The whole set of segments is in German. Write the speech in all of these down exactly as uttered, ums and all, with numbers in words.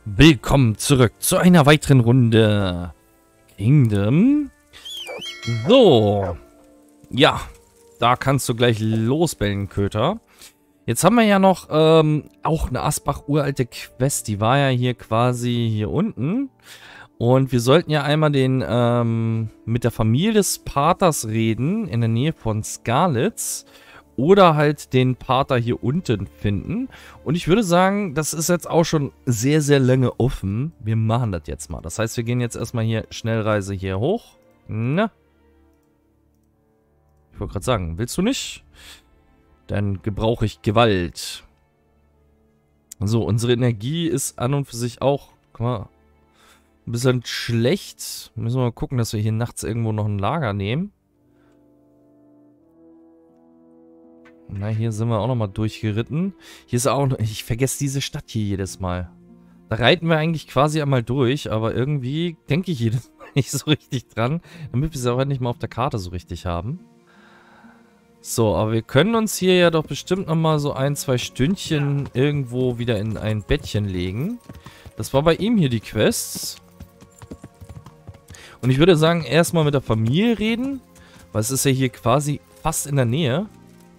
Willkommen zurück zu einer weiteren Runde Kingdom. So. Ja, da kannst du gleich losbellen, Köter. Jetzt haben wir ja noch ähm, auch eine Asbach-uralte Quest. Die war ja hier quasi hier unten. Und wir sollten ja einmal den ähm, mit der Familie des Paters reden, in der Nähe von Skalitz. Oder halt den Pater hier unten finden. Und ich würde sagen, das ist jetzt auch schon sehr, sehr lange offen. Wir machen das jetzt mal. Das heißt, wir gehen jetzt erstmal hier Schnellreise hier hoch. Na? Ich wollte gerade sagen, willst du nicht? Dann gebrauche ich Gewalt. So, unsere Energie ist an und für sich auch, guck mal, ein bisschen schlecht. Müssen wir mal gucken, dass wir hier nachts irgendwo noch ein Lager nehmen. Na, hier sind wir auch nochmal durchgeritten. Hier ist auch noch, ich vergesse diese Stadt hier jedes Mal. Da reiten wir eigentlich quasi einmal durch, aber irgendwie denke ich jedes Mal nicht so richtig dran, damit wir es auch endlich mal auf der Karte so richtig haben. So, aber wir können uns hier ja doch bestimmt nochmal so ein, zwei Stündchen irgendwo wieder in ein Bettchen legen. Das war bei ihm hier die Quests. Und ich würde sagen, erstmal mit der Familie reden, weil es ist ja hier quasi fast in der Nähe.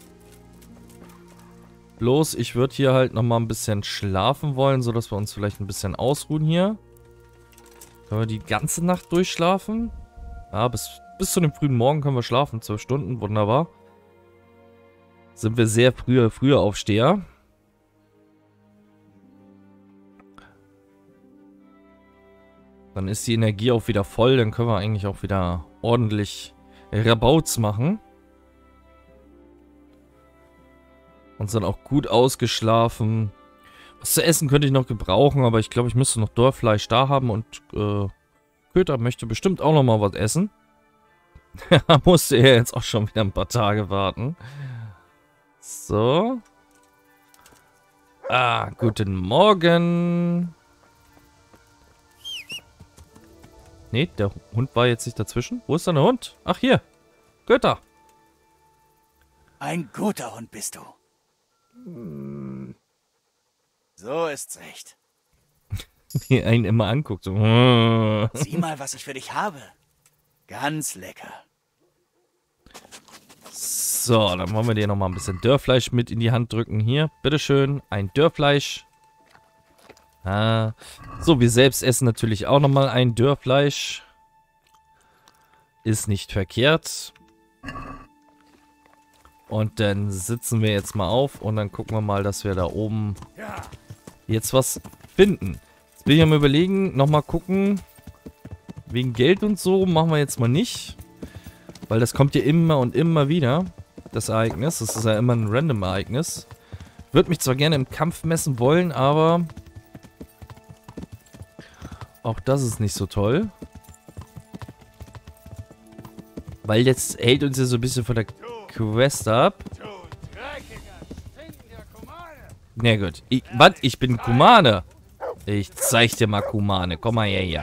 Bloß, ich würde hier halt nochmal ein bisschen schlafen wollen, sodass wir uns vielleicht ein bisschen ausruhen hier. Können wir die ganze Nacht durchschlafen? Ja, bis, bis zu dem frühen Morgen können wir schlafen. Zwölf Stunden, wunderbar. Sind wir sehr frühe, frühe Aufsteher. Dann ist die Energie auch wieder voll. Dann können wir eigentlich auch wieder ordentlich Rabauts machen. Und sind auch gut ausgeschlafen. Was zu essen könnte ich noch gebrauchen, aber ich glaube, ich müsste noch Dorffleisch da haben. Und äh, Köter möchte bestimmt auch noch mal was essen. Da musste er jetzt auch schon wieder ein paar Tage warten. So. Ah, guten Morgen. Nee, der Hund war jetzt nicht dazwischen. Wo ist denn der Hund? Ach, hier. Köter. Ein guter Hund bist du. So ist's recht. Die einen immer anguckt. So. Sieh mal, was ich für dich habe. Ganz lecker. So, dann wollen wir dir nochmal ein bisschen Dörrfleisch mit in die Hand drücken. Hier, bitteschön, ein Dörrfleisch. Ah. So, wir selbst essen natürlich auch nochmal ein Dörrfleisch. Ist nicht verkehrt. Und dann sitzen wir jetzt mal auf und dann gucken wir mal, dass wir da oben jetzt was finden. Jetzt bin ich am Überlegen, nochmal gucken. Wegen Geld und so machen wir jetzt mal nicht. Weil das kommt ja immer und immer wieder, das Ereignis. Das ist ja immer ein random Ereignis. Würde mich zwar gerne im Kampf messen wollen, aber auch das ist nicht so toll. Weil jetzt hält uns ja so ein bisschen von der Quest ab. Na gut. Ich, was? Ich bin Kumane. Ich zeig dir mal Kumane. Komm mal her hier.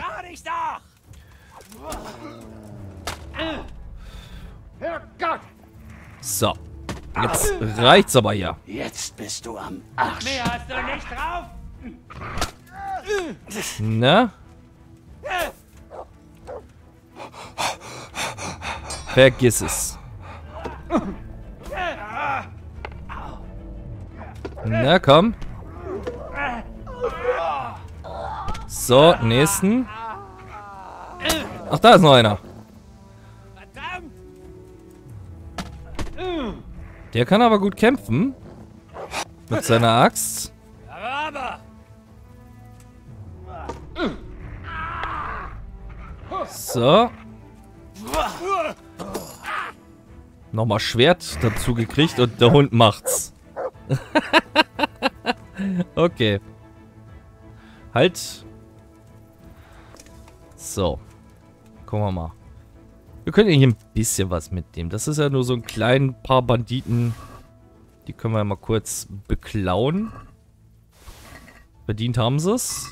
So. Jetzt reicht's aber hier. Jetzt bist du am Arsch. Mehr hast du nicht drauf? Na? Vergiss es. Na, komm. So, nächsten. Ach, da ist noch einer. Der kann aber gut kämpfen. Mit seiner Axt. So. Nochmal Schwert dazu gekriegt und der Hund macht's. Okay. Halt. So. Gucken wir mal. Wir können ja hier ein bisschen was mitnehmen. Das ist ja nur so ein klein paar Banditen. Die können wir ja mal kurz beklauen. Verdient haben sie es.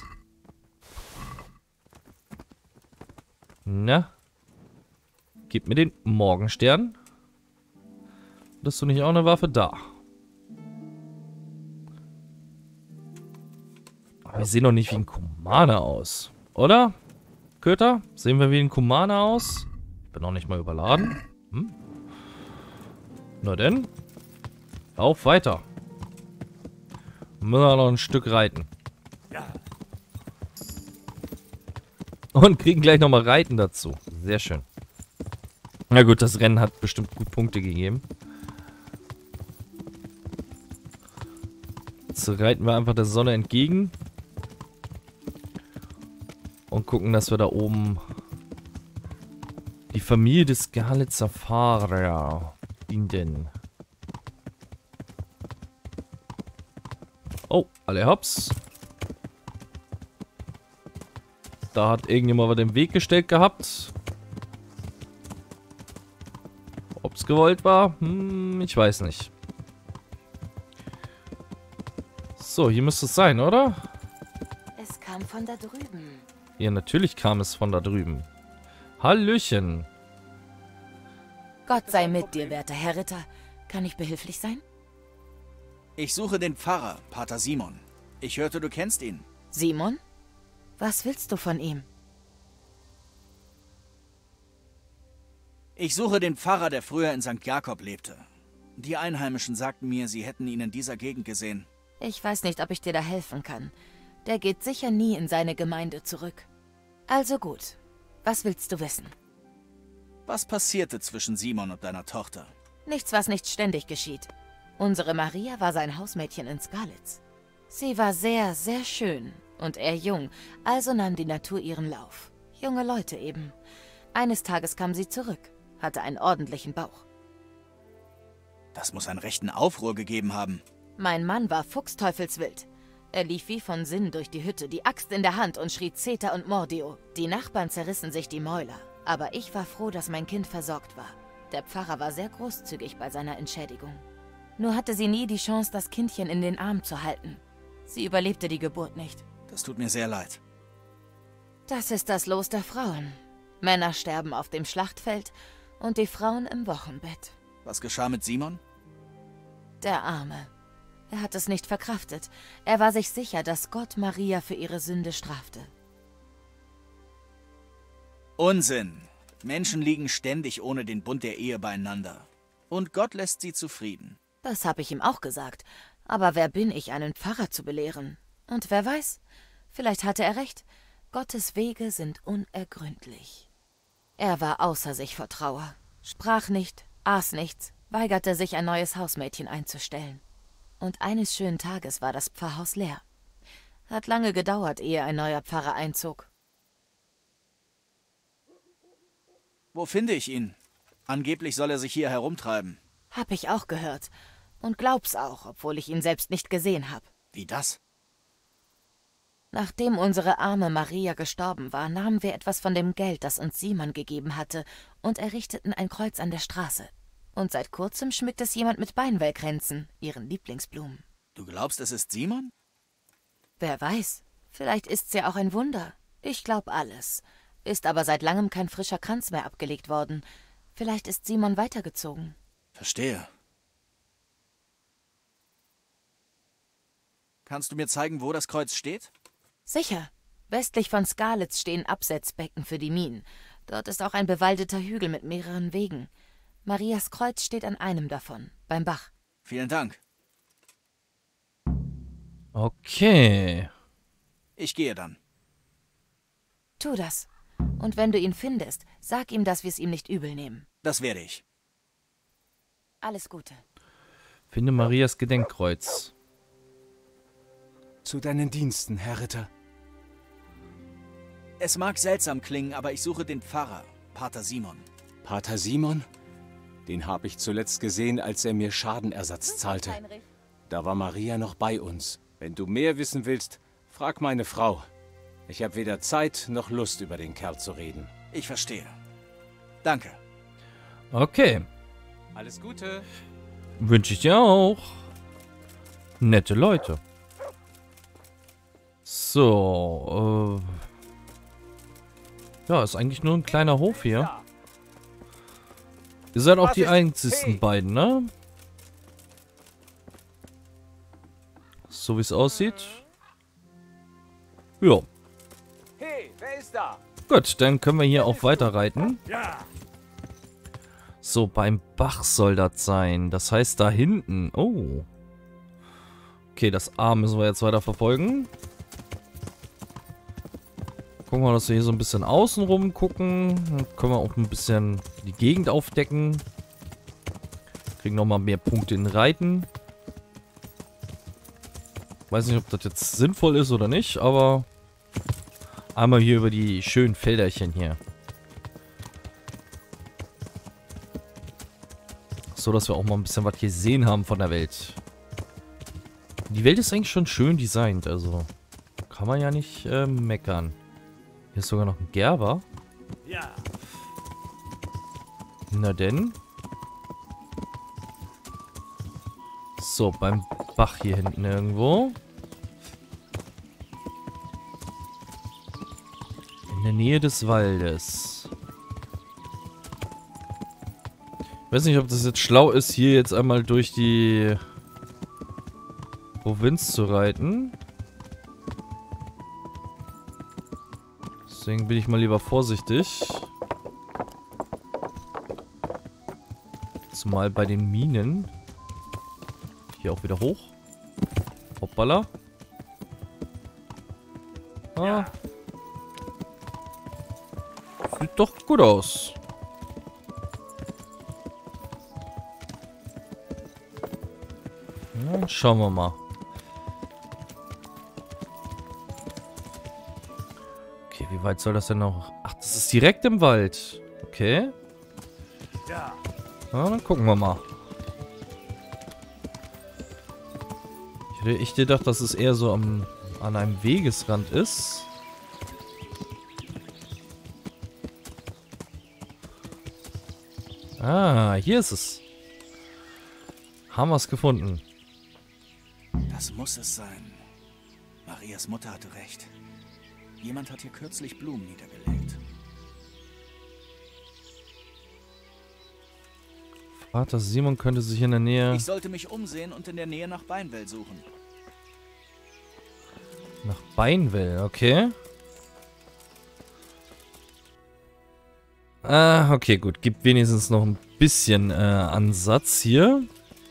Na? Gib mir den Morgenstern. Hast du nicht auch eine Waffe? Da. Aber wir sehen doch nicht wie ein Kumane aus. Oder? Köter? Sehen wir wie ein Kumane aus? Ich bin noch nicht mal überladen. Hm? Na denn? Auf weiter. Müssen wir noch ein Stück reiten. Und kriegen gleich nochmal Reiten dazu. Sehr schön. Na gut, das Rennen hat bestimmt gut Punkte gegeben. Jetzt reiten wir einfach der Sonne entgegen. Und gucken, dass wir da oben die Familie des Skalitzer Fahrer finden. Oh, alle hops. Da hat irgendjemand was im Weg gestellt gehabt. Ob es gewollt war? Hm, ich weiß nicht. So, hier müsste es sein, oder? Es kam von da drüben. Ja, natürlich kam es von da drüben. Hallöchen. Gott sei mit dir, werter Herr Ritter. Kann ich behilflich sein? Ich suche den Pfarrer, Pater Simon. Ich hörte, du kennst ihn. Simon? Was willst du von ihm? Ich suche den Pfarrer, der früher in Sankt Jakob lebte. Die Einheimischen sagten mir, sie hätten ihn in dieser Gegend gesehen. Ich weiß nicht, ob ich dir da helfen kann. Der geht sicher nie in seine Gemeinde zurück. Also gut. Was willst du wissen? Was passierte zwischen Simon und deiner Tochter? Nichts, was nicht ständig geschieht. Unsere Maria war sein Hausmädchen in Skalitz. Sie war sehr, sehr schön und er jung, also nahm die Natur ihren Lauf. Junge Leute eben. Eines Tages kam sie zurück, hatte einen ordentlichen Bauch. Das muss einen rechten Aufruhr gegeben haben. Mein Mann war fuchsteufelswild. Er lief wie von Sinn durch die Hütte, die Axt in der Hand und schrie Zeta und Mordio. Die Nachbarn zerrissen sich die Mäuler, aber ich war froh, dass mein Kind versorgt war. Der Pfarrer war sehr großzügig bei seiner Entschädigung. Nur hatte sie nie die Chance, das Kindchen in den Arm zu halten. Sie überlebte die Geburt nicht. Das tut mir sehr leid. Das ist das Los der Frauen. Männer sterben auf dem Schlachtfeld und die Frauen im Wochenbett. Was geschah mit Simon? Der Arme. Er hat es nicht verkraftet. Er war sich sicher, dass Gott Maria für ihre Sünde strafte. Unsinn. Menschen liegen ständig ohne den Bund der Ehe beieinander. Und Gott lässt sie zufrieden. Das habe ich ihm auch gesagt. Aber wer bin ich, einen Pfarrer zu belehren? Und wer weiß, vielleicht hatte er recht. Gottes Wege sind unergründlich. Er war außer sich vor Trauer, sprach nicht, aß nichts, weigerte sich, ein neues Hausmädchen einzustellen. Und eines schönen Tages war das Pfarrhaus leer. Hat lange gedauert, ehe ein neuer Pfarrer einzog. Wo finde ich ihn? Angeblich soll er sich hier herumtreiben. Hab ich auch gehört. Und glaub's auch, obwohl ich ihn selbst nicht gesehen hab. Wie das? Nachdem unsere arme Maria gestorben war, nahmen wir etwas von dem Geld, das uns Simon gegeben hatte, und errichteten ein Kreuz an der Straße. Und seit kurzem schmückt es jemand mit Beinwellkränzen, ihren Lieblingsblumen. Du glaubst, es ist Simon? Wer weiß, vielleicht ist's ja auch ein Wunder. Ich glaub alles. Ist aber seit langem kein frischer Kranz mehr abgelegt worden. Vielleicht ist Simon weitergezogen. Verstehe. Kannst du mir zeigen, wo das Kreuz steht? Sicher. Westlich von Skalitz stehen Absetzbecken für die Minen. Dort ist auch ein bewaldeter Hügel mit mehreren Wegen. Marias Kreuz steht an einem davon, beim Bach. Vielen Dank. Okay. Ich gehe dann. Tu das. Und wenn du ihn findest, sag ihm, dass wir es ihm nicht übel nehmen. Das werde ich. Alles Gute. Finde Marias Gedenkkreuz. Zu deinen Diensten, Herr Ritter. Es mag seltsam klingen, aber ich suche den Pfarrer, Pater Simon. Pater Simon? Den habe ich zuletzt gesehen, als er mir Schadenersatz zahlte. Da war Maria noch bei uns. Wenn du mehr wissen willst, frag meine Frau. Ich habe weder Zeit noch Lust, über den Kerl zu reden. Ich verstehe. Danke. Okay. Alles Gute. Wünsche ich dir auch. Nette Leute. So, äh... ja, ist eigentlich nur ein kleiner Hof hier. Ihr seid auch die einzigsten beiden, ne? So wie es aussieht. Ja. Hey, wer ist da? Gut, dann können wir hier auch weiter reiten. So, beim Bach soll das sein. Das heißt da hinten. Oh. Okay, das A müssen wir jetzt weiter verfolgen. Gucken wir, dass wir hier so ein bisschen außen rum gucken. Dann können wir auch ein bisschen die Gegend aufdecken. Kriegen nochmal mehr Punkte in Reiten. Weiß nicht, ob das jetzt sinnvoll ist oder nicht, aber einmal hier über die schönen Felderchen hier. So, dass wir auch mal ein bisschen was gesehen haben von der Welt. Die Welt ist eigentlich schon schön designt, also kann man ja nicht äh, meckern. Hier ist sogar noch ein Gerber. Ja. Na denn. So, beim Bach hier hinten irgendwo. In der Nähe des Waldes. Ich weiß nicht, ob das jetzt schlau ist, hier jetzt einmal durch die Provinz zu reiten. Deswegen bin ich mal lieber vorsichtig. Zumal bei den Minen. Hier auch wieder hoch. Hoppala. Ah. Sieht doch gut aus. Ja, schauen wir mal. Okay, wie weit soll das denn noch? Ach, das ist direkt im Wald. Okay. Ja. Na, dann gucken wir mal. Ich hätte echt gedacht, dass es eher so am, an einem Wegesrand ist. Ah, hier ist es. Haben wir es gefunden. Das muss es sein. Marias Mutter hatte recht. Jemand hat hier kürzlich Blumen niedergelegt. Vater Simon könnte sich in der Nähe Ich sollte mich umsehen und in der Nähe nach Beinwell suchen. nach Beinwell, okay. Ah, okay, gut. Gibt wenigstens noch ein bisschen äh, Ansatz hier.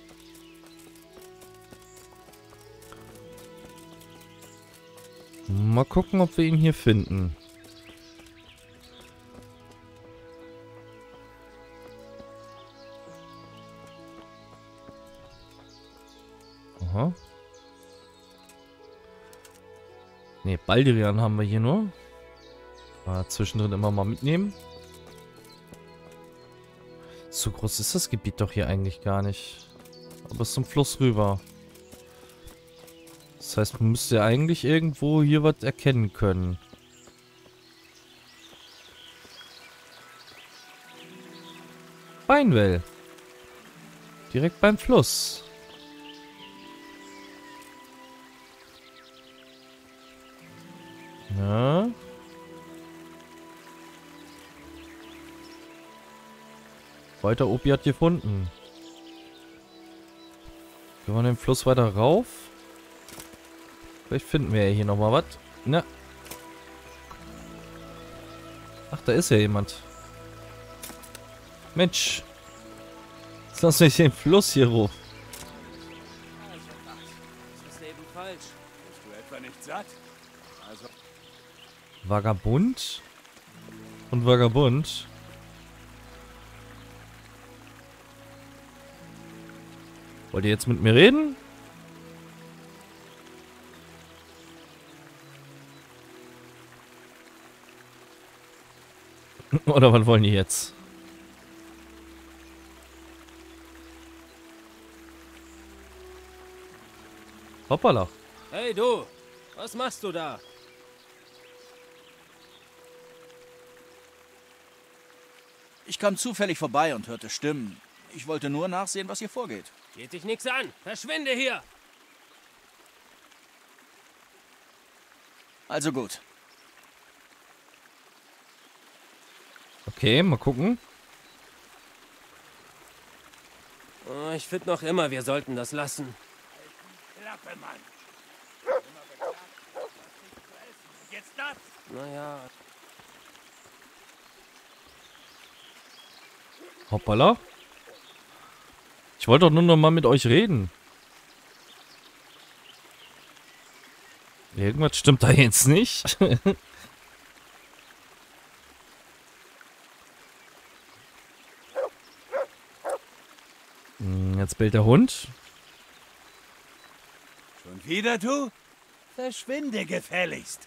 Mal gucken, ob wir ihn hier finden. Aha. Ne, Baldrian haben wir hier nur. Mal zwischendrin immer mal mitnehmen. So groß ist das Gebiet doch hier eigentlich gar nicht. Aber es ist zum Fluss rüber. Das heißt, man müsste ja eigentlich irgendwo hier was erkennen können. Beinwell. Direkt beim Fluss. Ja. Weiter Opiat gefunden. Gehen wir den Fluss weiter rauf. Vielleicht finden wir ja hier nochmal was. Na. Ach, da ist ja jemand. Mensch. Jetzt lass mich den Fluss hier hoch. Das ist eben falsch. Bist du etwa nicht satt? Also, Vagabund? Und Vagabund? Wollt ihr jetzt mit mir reden? Oder was wollen die jetzt? Hoppala. Hey du, was machst du da? Ich kam zufällig vorbei und hörte Stimmen. Ich wollte nur nachsehen, was hier vorgeht. Geht dich nichts an. Verschwinde hier. Also gut. Okay, mal gucken. Oh, ich finde noch immer, wir sollten das lassen. Klappe, Mann. Stadt. Naja. Hoppala. Ich wollte doch nur noch mal mit euch reden. Irgendwas stimmt da jetzt nicht. Jetzt bellt der Hund. Schon wieder du? Verschwinde gefälligst.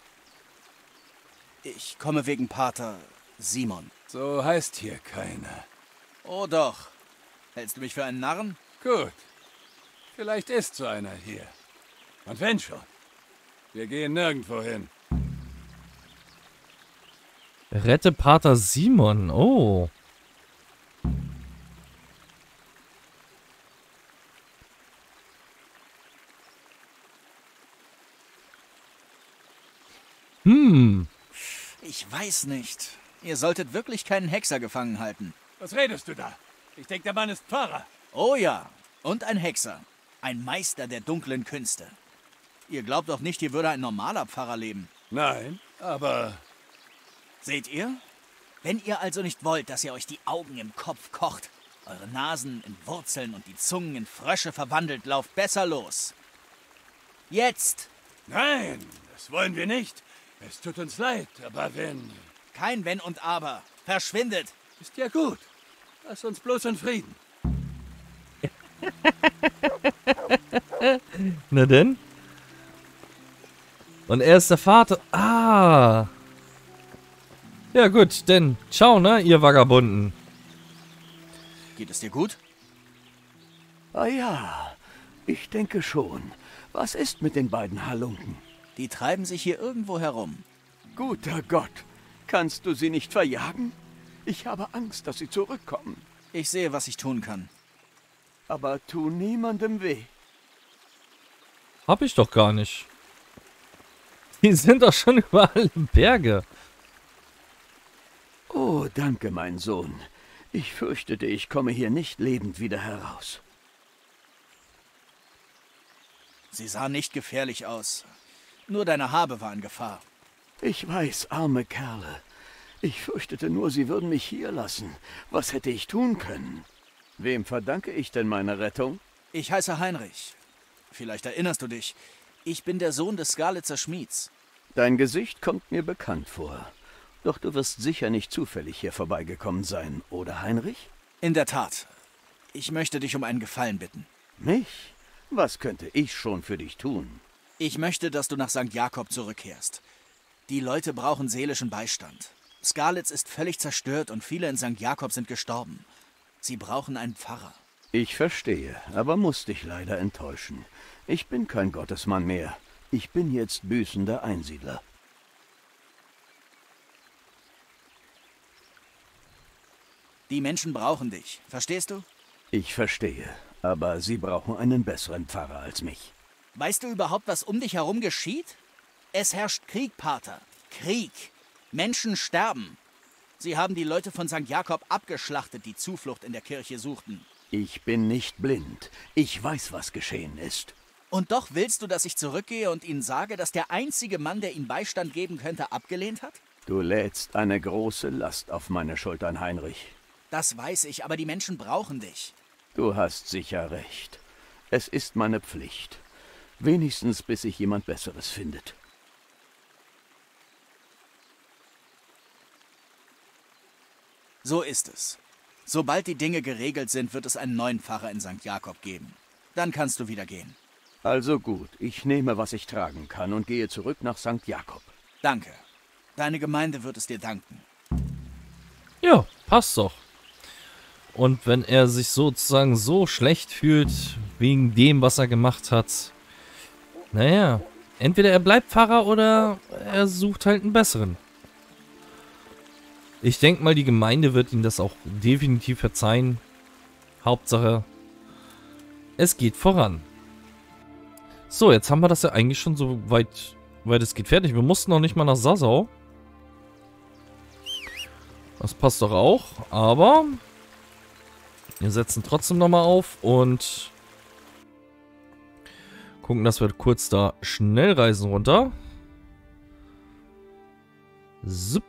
Ich komme wegen Pater Simon. So heißt hier keiner. Oh doch. Hältst du mich für einen Narren? Gut. Vielleicht ist so einer hier. Und wenn schon. Wir gehen nirgendwo hin. Rette Pater Simon. Oh. Hm. Ich weiß nicht. Ihr solltet wirklich keinen Hexer gefangen halten. Was redest du da? Ich denke, der Mann ist Pfarrer. Oh ja. Und ein Hexer. Ein Meister der dunklen Künste. Ihr glaubt doch nicht, hier würde ein normaler Pfarrer leben. Nein, aber... Seht ihr? Wenn ihr also nicht wollt, dass ihr euch die Augen im Kopf kocht, eure Nasen in Wurzeln und die Zungen in Frösche verwandelt, lauft besser los. Jetzt! Nein, das wollen wir nicht. Es tut uns leid, aber wenn... Kein Wenn und Aber. Verschwindet! Ist ja gut. Lass uns bloß in Frieden. Na denn? Und er ist der Vater. Ah. Ja gut, denn ciao, ne, ihr Vagabunden. Geht es dir gut? Ah ja, ich denke schon. Was ist mit den beiden Halunken? Die treiben sich hier irgendwo herum. Guter Gott, kannst du sie nicht verjagen? Ich habe Angst, dass sie zurückkommen. Ich sehe, was ich tun kann. Aber tu niemandem weh. Hab ich doch gar nicht. Die sind doch schon überall im Berge. Oh, danke, mein Sohn. Ich fürchtete, ich komme hier nicht lebend wieder heraus. Sie sahen nicht gefährlich aus. Nur deine Habe war in Gefahr. Ich weiß, arme Kerle. Ich fürchtete nur, sie würden mich hier lassen. Was hätte ich tun können? Wem verdanke ich denn meine Rettung? Ich heiße Heinrich. Vielleicht erinnerst du dich. Ich bin der Sohn des Skalitzer Schmieds. Dein Gesicht kommt mir bekannt vor. Doch du wirst sicher nicht zufällig hier vorbeigekommen sein, oder Heinrich? In der Tat. Ich möchte dich um einen Gefallen bitten. Mich? Was könnte ich schon für dich tun? Ich möchte, dass du nach Sankt Jakob zurückkehrst. Die Leute brauchen seelischen Beistand. Skalitz ist völlig zerstört und viele in Sankt Jakob sind gestorben. Sie brauchen einen Pfarrer. Ich verstehe, aber muss dich leider enttäuschen. Ich bin kein Gottesmann mehr. Ich bin jetzt büßender Einsiedler. Die Menschen brauchen dich. Verstehst du? Ich verstehe, aber sie brauchen einen besseren Pfarrer als mich. Weißt du überhaupt, was um dich herum geschieht? Es herrscht Krieg, Pater. Krieg. Menschen sterben. Sie haben die Leute von Sankt Jakob abgeschlachtet, die Zuflucht in der Kirche suchten. Ich bin nicht blind. Ich weiß, was geschehen ist. Und doch willst du, dass ich zurückgehe und ihnen sage, dass der einzige Mann, der ihnen Beistand geben könnte, abgelehnt hat? Du lädst eine große Last auf meine Schultern, Heinrich. Das weiß ich, aber die Menschen brauchen dich. Du hast sicher recht. Es ist meine Pflicht. Wenigstens bis sich jemand Besseres findet. So ist es. Sobald die Dinge geregelt sind, wird es einen neuen Pfarrer in Sankt Jakob geben. Dann kannst du wieder gehen. Also gut, ich nehme, was ich tragen kann und gehe zurück nach Sankt Jakob. Danke. Deine Gemeinde wird es dir danken. Ja, passt doch. Und wenn er sich sozusagen so schlecht fühlt, wegen dem, was er gemacht hat, naja, entweder er bleibt Pfarrer oder er sucht halt einen besseren. Ich denke mal, die Gemeinde wird ihm das auch definitiv verzeihen. Hauptsache, es geht voran. So, jetzt haben wir das ja eigentlich schon so weit, weit es geht fertig. Wir mussten noch nicht mal nach Sassau. Das passt doch auch, aber wir setzen trotzdem nochmal auf und gucken, dass wir kurz da Schnellreisen runter. Zup.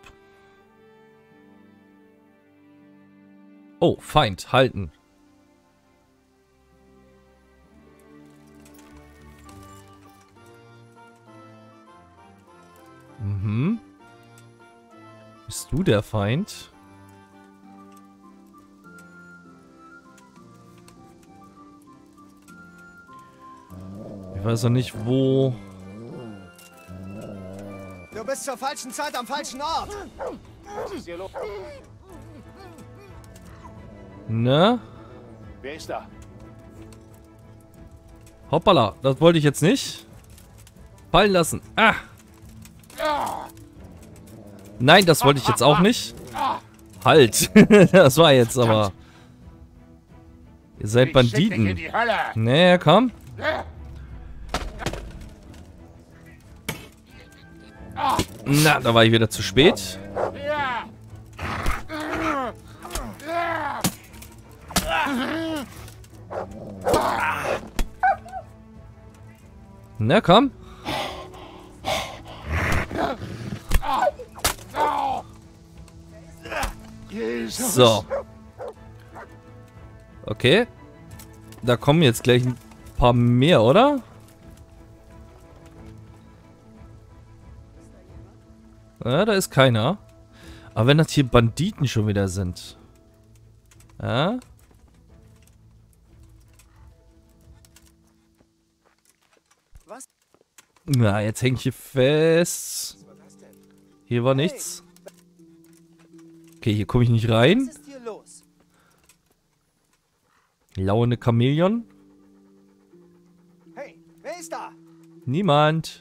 Oh, Feind, halten. Mhm. Bist du der Feind? Ich weiß noch nicht, wo... Du bist zur falschen Zeit am falschen Ort. Was ist hier los? Ne? Wer ist da? Hoppala, das wollte ich jetzt nicht. Fallen lassen. Ah! Nein, das wollte ich jetzt auch nicht. Halt. Das war jetzt aber... Ihr seid Banditen. Nee, komm. Na, da war ich wieder zu spät. Na, komm. So. Okay. Da kommen jetzt gleich ein paar mehr, oder? Ja, da ist keiner. Aber wenn das hier Banditen schon wieder sind. Ja? Was? Na, jetzt hänge ich hier fest. Hier war nichts. Okay, hier komme ich nicht rein. Was ist hier los? Lauernde Chamäleon. Hey, wer ist da? Niemand.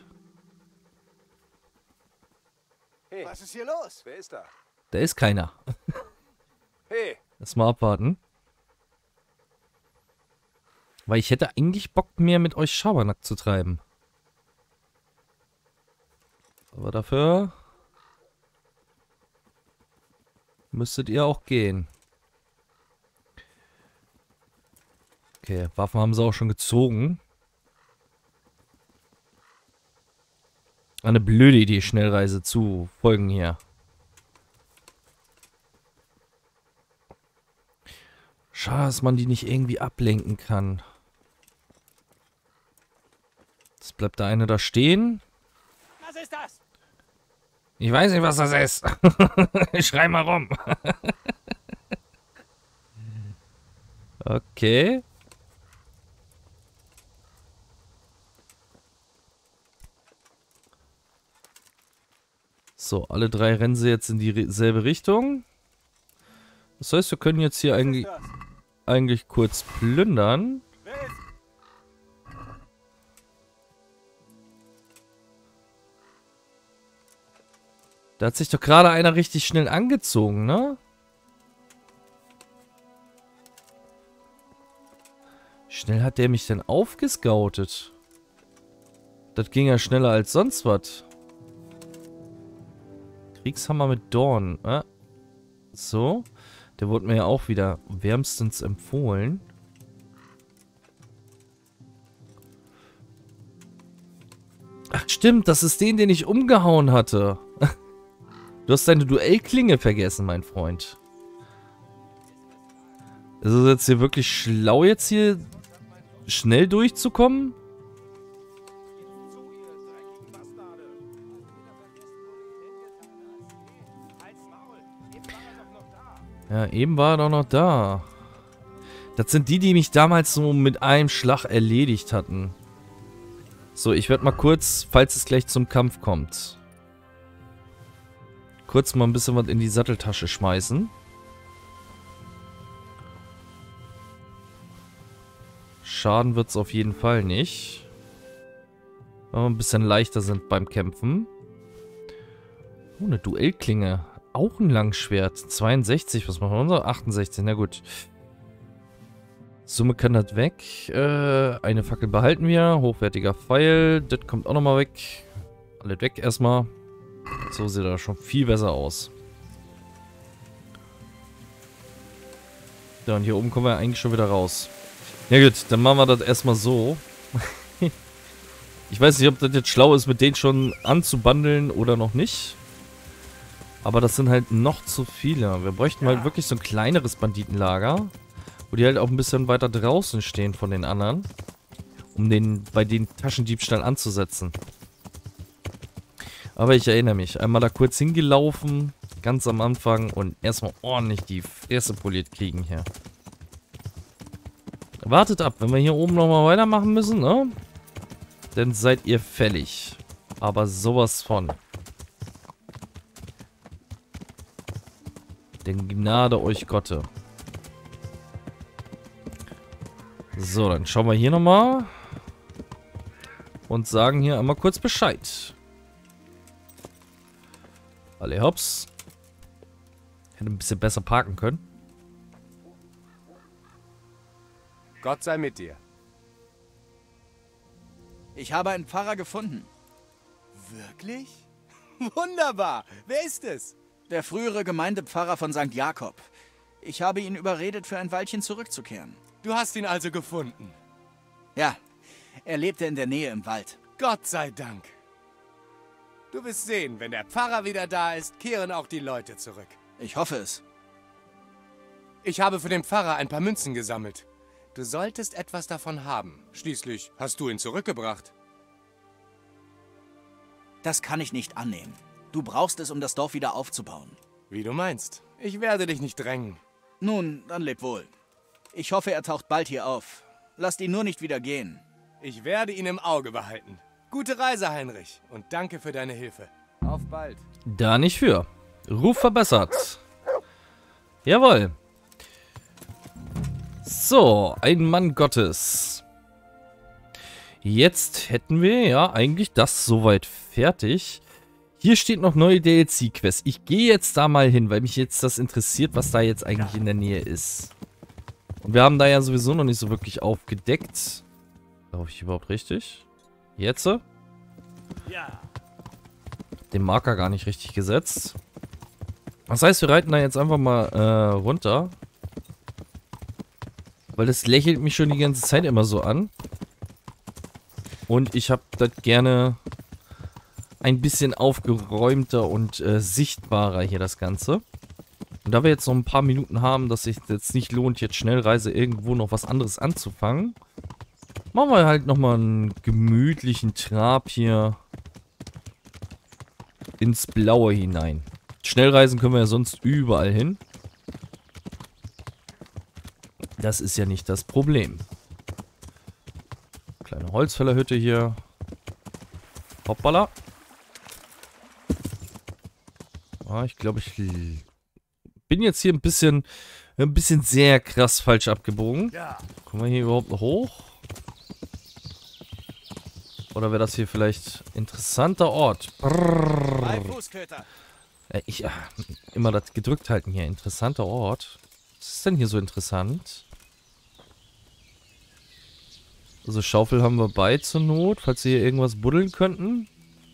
Hey. Was ist hier los? Wer ist da? Da ist keiner. Hey! Lass mal abwarten. Weil ich hätte eigentlich Bock, mehr mit euch Schabernack zu treiben. Aber dafür müsstet ihr auch gehen. Okay, Waffen haben sie auch schon gezogen. Eine blöde Idee, Schnellreise zu folgen hier. Schade, dass man die nicht irgendwie ablenken kann. Jetzt bleibt der eine da stehen. Was ist das? Ich weiß nicht, was das ist. Ich schrei mal rum. Okay. So, alle drei rennen sie jetzt in dieselbe Richtung. Das heißt, wir können jetzt hier eigentlich, eigentlich kurz plündern. Da hat sich doch gerade einer richtig schnell angezogen, ne? Wie schnell hat der mich denn aufgescoutet? Das ging ja schneller als sonst was. Kriegshammer mit Dorn. Äh? So. Der wurde mir ja auch wieder wärmstens empfohlen. Ach stimmt, das ist den, den ich umgehauen hatte. Du hast deine Duellklinge vergessen, mein Freund. Ist es jetzt hier wirklich schlau, jetzt hier schnell durchzukommen? Ja, eben war er doch noch da. Das sind die, die mich damals so mit einem Schlag erledigt hatten. So, ich werde mal kurz, falls es gleich zum Kampf kommt, kurz mal ein bisschen was in die Satteltasche schmeißen. Schaden wird es auf jeden Fall nicht. Weil wir ein bisschen leichter sind beim Kämpfen. Oh, eine Duellklinge. Auch ein Langschwert. zweiundsechzig, was machen wir unser? achtundsechzig, na gut. Summe kann das weg. Äh, eine Fackel behalten wir. Hochwertiger Pfeil. Das kommt auch nochmal weg. Alles weg erstmal. So sieht das schon viel besser aus. Ja, und hier oben kommen wir eigentlich schon wieder raus. Ja gut, dann machen wir das erstmal so. Ich weiß nicht, ob das jetzt schlau ist, mit denen schon anzubandeln oder noch nicht. Aber das sind halt noch zu viele. Wir bräuchten halt wirklich so ein kleineres Banditenlager, wo die halt auch ein bisschen weiter draußen stehen von den anderen, um den bei den Taschendiebstahl anzusetzen. Aber ich erinnere mich, einmal da kurz hingelaufen, ganz am Anfang und erstmal ordentlich die Fresse poliert kriegen hier. Wartet ab, wenn wir hier oben nochmal weitermachen müssen, ne? Dann seid ihr fällig. Aber sowas von. Denn Gnade euch Gotte. So, dann schauen wir hier nochmal. Und sagen hier einmal kurz Bescheid. Alle hops. Hätte ein bisschen besser parken können. Gott sei mit dir. Ich habe einen Pfarrer gefunden. Wirklich? Wunderbar. Wer ist es? Der frühere Gemeindepfarrer von Sankt Jakob. Ich habe ihn überredet, für ein Weilchen zurückzukehren. Du hast ihn also gefunden. Ja, er lebte in der Nähe im Wald. Gott sei Dank. Du wirst sehen, wenn der Pfarrer wieder da ist, kehren auch die Leute zurück. Ich hoffe es. Ich habe für den Pfarrer ein paar Münzen gesammelt. Du solltest etwas davon haben. Schließlich hast du ihn zurückgebracht. Das kann ich nicht annehmen. Du brauchst es, um das Dorf wieder aufzubauen. Wie du meinst. Ich werde dich nicht drängen. Nun, dann leb wohl. Ich hoffe, er taucht bald hier auf. Lasst ihn nur nicht wieder gehen. Ich werde ihn im Auge behalten. Gute Reise, Heinrich. Und danke für deine Hilfe. Auf bald. Da nicht für. Ruf verbessert. Jawohl. So, ein Mann Gottes. Jetzt hätten wir ja eigentlich das soweit fertig. Hier steht noch neue D L C-Quest. Ich gehe jetzt da mal hin, weil mich jetzt das interessiert, was da jetzt eigentlich in der Nähe ist. Und wir haben da ja sowieso noch nicht so wirklich aufgedeckt. Laufe ich überhaupt richtig? Jetzt? Ja. Den Marker gar nicht richtig gesetzt. Das heißt, wir reiten da jetzt einfach mal äh, runter. Weil das lächelt mich schon die ganze Zeit immer so an. Und ich habe das gerne ein bisschen aufgeräumter und äh, sichtbarer hier das Ganze. Und da wir jetzt noch ein paar Minuten haben, dass sich jetzt nicht lohnt, jetzt Schnellreise irgendwo noch was anderes anzufangen, machen wir halt nochmal einen gemütlichen Trab hier ins Blaue hinein. Schnellreisen können wir ja sonst überall hin. Das ist ja nicht das Problem. Kleine Holzfällerhütte hier. Hoppala. Ah, ich glaube, ich bin jetzt hier ein bisschen, ein bisschen sehr krass falsch abgebogen. Ja. Kommen wir hier überhaupt noch hoch? Oder wäre das hier vielleicht interessanter Ort? Drei Fußköter. Äh, ich, äh, immer das gedrückt halten hier. Interessanter Ort. Was ist denn hier so interessant? Also Schaufel haben wir bei zur Not, falls wir hier irgendwas buddeln könnten.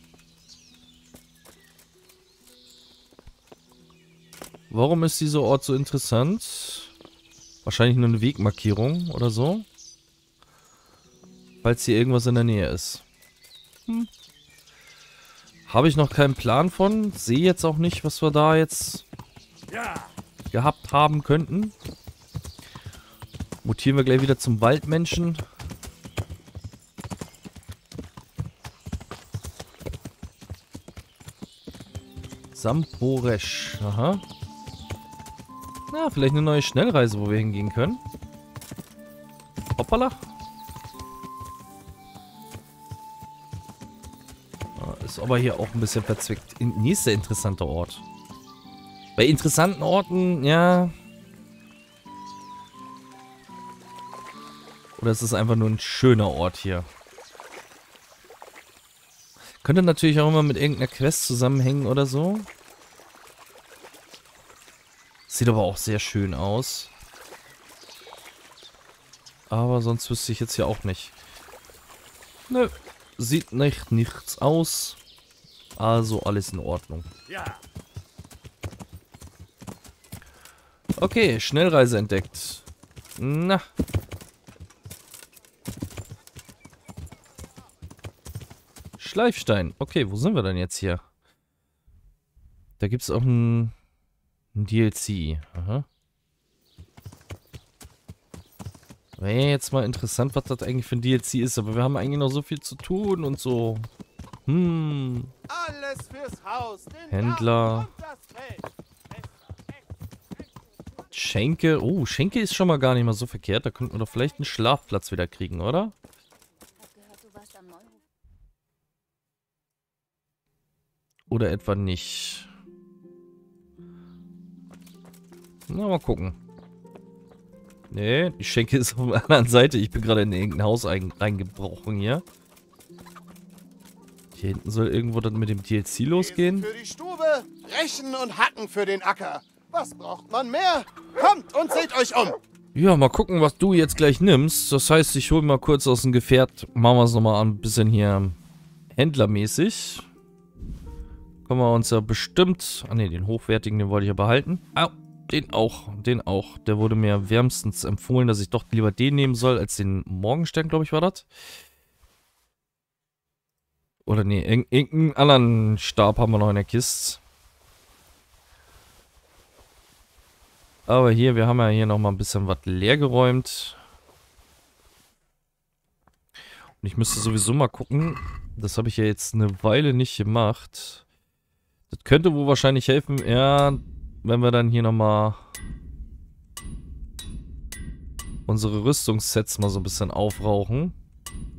Warum ist dieser Ort so interessant? Wahrscheinlich nur eine Wegmarkierung oder so. Falls hier irgendwas in der Nähe ist. Hm. Habe ich noch keinen Plan von. Sehe jetzt auch nicht, was wir da jetzt Ja. gehabt haben könnten. Mutieren wir gleich wieder zum Waldmenschen. Samporesh. Aha. Na, vielleicht eine neue Schnellreise, wo wir hingehen können. Hoppala. Ah, ist aber hier auch ein bisschen verzwickt. In, nächster interessanter Ort. Bei interessanten Orten, ja. Oder ist es einfach nur ein schöner Ort hier? Könnte natürlich auch immer mit irgendeiner Quest zusammenhängen oder so. Sieht aber auch sehr schön aus. Aber sonst wüsste ich jetzt hier auch nicht. Nö, sieht nicht nichts aus. Also alles in Ordnung. Ja. Okay, Schnellreise entdeckt. Na. Schleifstein. Okay, wo sind wir denn jetzt hier? Da gibt es auch ein, ein D L C. Aha. Wäre jetzt mal interessant, was das eigentlich für ein D L C ist, aber wir haben eigentlich noch so viel zu tun und so. Hm. Alles fürs Haus. Den Händler. Garten und das Feld. Schenke. Oh, Schenke ist schon mal gar nicht mal so verkehrt. Da könnten wir doch vielleicht einen Schlafplatz wieder kriegen, oder? Oder etwa nicht. Na, mal gucken. Nee, die Schenke ist auf der anderen Seite. Ich bin gerade in irgendein Haus reingebrochen hier. Hier hinten soll irgendwo dann mit dem D L C losgehen. Für die Stube, Rechen und Hacken für den Acker. Was braucht man mehr? Kommt und seht euch um. Ja, mal gucken, was du jetzt gleich nimmst. Das heißt, ich hole mal kurz aus dem Gefährt. Machen wir es nochmal ein bisschen hier händlermäßig. Können wir uns ja bestimmt... Ah ne, den hochwertigen, den wollte ich ja behalten. Au, den auch, den auch. Der wurde mir wärmstens empfohlen, dass ich doch lieber den nehmen soll, als den Morgenstern, glaube ich, war das. Oder ne, irgendeinen anderen Stab haben wir noch in der Kiste. Aber hier, wir haben ja hier nochmal ein bisschen was leer geräumt. Und ich müsste sowieso mal gucken. Das habe ich ja jetzt eine Weile nicht gemacht. Das könnte wohl wahrscheinlich helfen, ja, wenn wir dann hier nochmal unsere Rüstungssets mal so ein bisschen aufrauchen.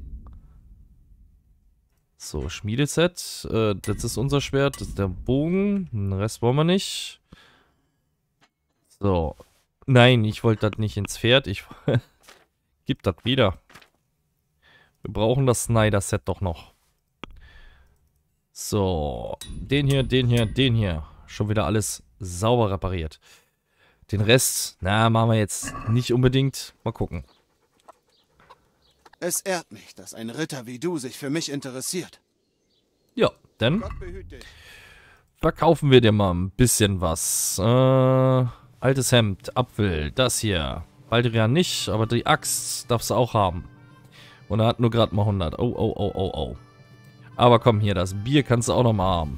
So, Schmiedeset. Äh, das ist unser Schwert, das ist der Bogen. Den Rest wollen wir nicht. So. Nein, ich wollte das nicht ins Pferd. Ich gib das wieder. Wir brauchen das Snyder-Set doch noch. So. Den hier, den hier, den hier. Schon wieder alles sauber repariert. Den Rest, na, machen wir jetzt nicht unbedingt. Mal gucken. Es ehrt mich, dass ein Ritter wie du sich für mich interessiert. Ja, dann Gott behüte dich. verkaufen wir dir mal ein bisschen was. Äh... Altes Hemd, Apfel, das hier. Baldrian nicht, aber die Axt darfst du auch haben. Und er hat nur gerade mal hundert. Oh, oh, oh, oh, oh. Aber komm hier, das Bier kannst du auch noch mal haben.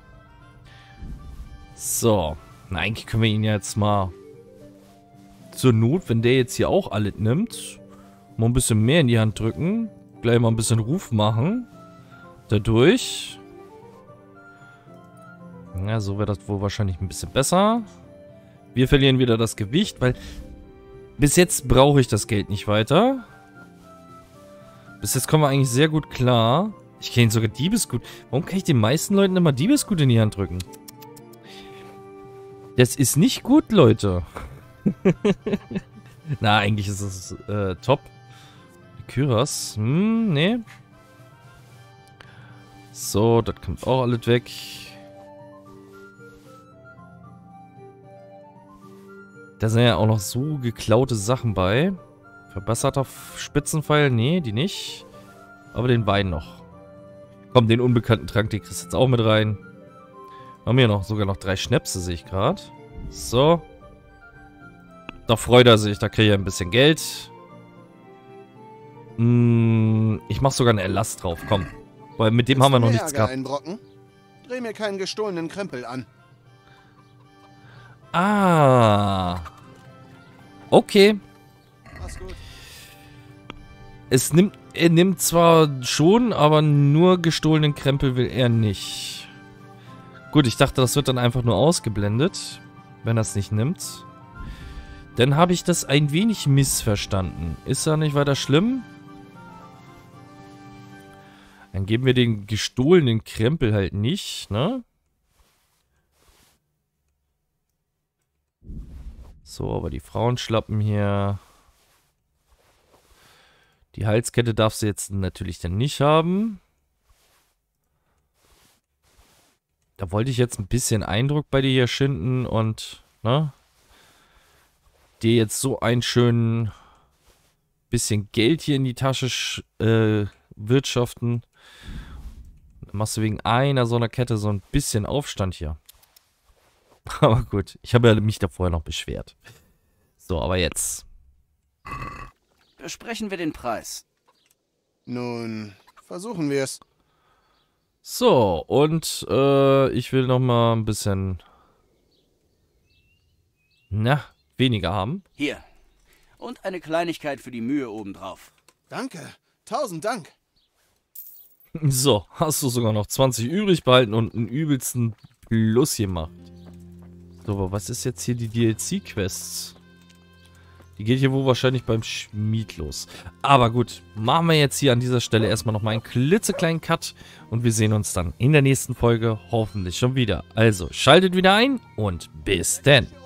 So. Na, eigentlich können wir ihn jetzt mal zur Not, wenn der jetzt hier auch alles nimmt, mal ein bisschen mehr in die Hand drücken. Gleich mal ein bisschen Ruf machen. Dadurch. Ja, so wäre das wohl wahrscheinlich ein bisschen besser. Wir verlieren wieder das Gewicht, weil bis jetzt brauche ich das Geld nicht weiter. Bis jetzt kommen wir eigentlich sehr gut klar. Ich kann ihn sogar Diebesgut. Warum kann ich den meisten Leuten immer Diebesgut in die Hand drücken? Das ist nicht gut, Leute. Na, eigentlich ist es äh, top. Kyras. Hm, nee. So, das kommt auch alles weg. Da sind ja auch noch so geklaute Sachen bei. Verbesserter Spitzenpfeil? Nee, die nicht. Aber den Wein noch. Komm, den unbekannten Trank, den kriegst du jetzt auch mit rein. Haben wir noch sogar noch drei Schnäpse, sehe ich gerade. So. Da freut er sich, da kriege ich ein bisschen Geld. Hm, ich mache sogar einen Erlass drauf, komm. Weil mit dem haben wir noch nichts gehabt. Einen Brocken? Dreh mir keinen gestohlenen Krempel an. Ah. Okay. Mach's gut. Es nimmt, er nimmt zwar schon, aber nur gestohlenen Krempel will er nicht. Gut, ich dachte, das wird dann einfach nur ausgeblendet, wenn er es nicht nimmt. Dann habe ich das ein wenig missverstanden. Ist ja nicht weiter schlimm. Dann geben wir den gestohlenen Krempel halt nicht, ne? So, aber die Frauenschlappen hier. Die Halskette darfst du jetzt natürlich dann nicht haben. Da wollte ich jetzt ein bisschen Eindruck bei dir hier schinden und, ne? Dir jetzt so einen schönen bisschen Geld hier in die Tasche äh, wirtschaften. Dann machst du wegen einer so einer Kette so ein bisschen Aufstand hier. Aber gut, ich habe ja mich da vorher noch beschwert. So, aber jetzt. Besprechen wir den Preis. Nun, versuchen wir es. So, und äh, ich will noch mal ein bisschen, na, weniger haben. Hier. Und eine Kleinigkeit für die Mühe obendrauf. Danke. Tausend Dank. So, hast du sogar noch zwanzig übrig behalten und einen übelsten Plus gemacht. So, aber was ist jetzt hier die D L C-Quests? Die geht hier wohl wahrscheinlich beim Schmied los. Aber gut, machen wir jetzt hier an dieser Stelle erstmal nochmal einen klitzekleinen Cut. Und wir sehen uns dann in der nächsten Folge hoffentlich schon wieder. Also, schaltet wieder ein und bis dann.